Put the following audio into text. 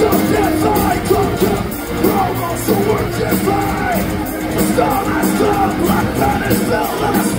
Sometimes I come to almost a work to fight. Stone and stone, black pen is filled